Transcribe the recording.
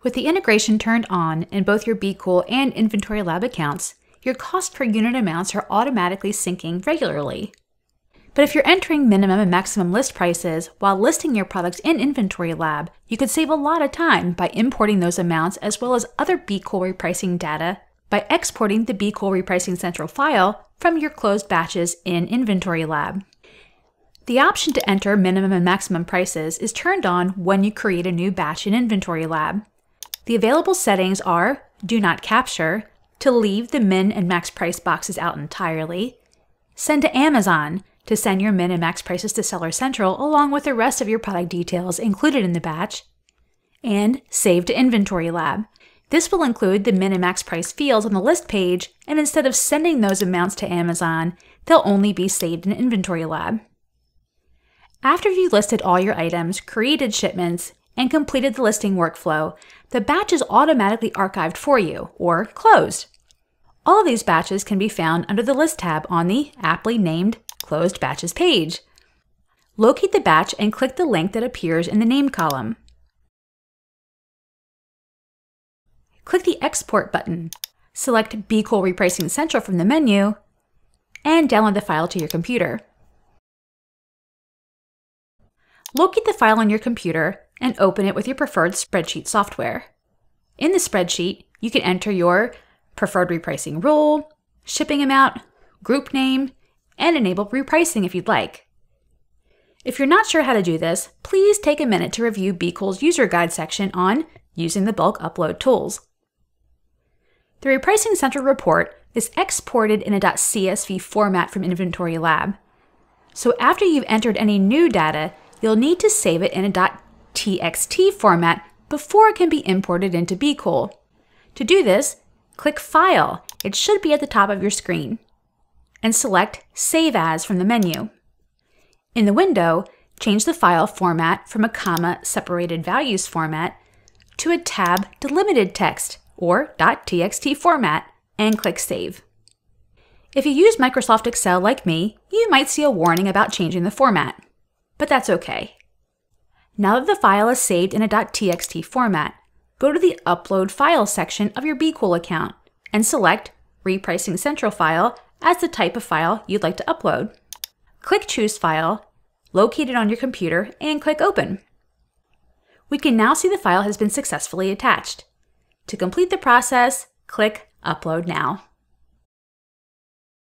With the integration turned on in both your BQool and InventoryLab accounts, your cost per unit amounts are automatically syncing regularly. But if you're entering minimum and maximum list prices while listing your products in InventoryLab, you could save a lot of time by importing those amounts as well as other BQool repricing data by exporting the BQool Repricing Central file from your closed batches in InventoryLab. The option to enter minimum and maximum prices is turned on when you create a new batch in InventoryLab. The available settings are Do Not Capture, to leave the min and max price boxes out entirely, Send to Amazon, to send your min and max prices to Seller Central along with the rest of your product details included in the batch, and Save to InventoryLab. This will include the min and max price fields on the list page, and instead of sending those amounts to Amazon, they'll only be saved in InventoryLab. After you've listed all your items, created shipments, and completed the listing workflow, the batch is automatically archived for you, or closed. All of these batches can be found under the List tab on the aptly named Closed Batches page. Locate the batch and click the link that appears in the name column. Click the Export button, select BQool Repricing Central from the menu, and download the file to your computer. Locate the file on your computer and open it with your preferred spreadsheet software. In the spreadsheet, you can enter your preferred repricing rule, shipping amount, group name, and enable repricing if you'd like. If you're not sure how to do this, please take a minute to review BQool's user guide section on using the bulk upload tools. The Repricing Central report is exported in a .csv format from InventoryLab. So after you've entered any new data, you'll need to save it in a .txt format before it can be imported into BQool. To do this, click File, it should be at the top of your screen, and select Save As from the menu. In the window, change the file format from a comma-separated values format to a tab delimited text or .txt format and click Save. If you use Microsoft Excel like me, you might see a warning about changing the format, but that's okay. Now that the file is saved in a .txt format, go to the Upload File section of your BQool account and select Repricing Central File as the type of file you'd like to upload. Click Choose File, locate it on your computer, and click Open. We can now see the file has been successfully attached. To complete the process, click Upload Now.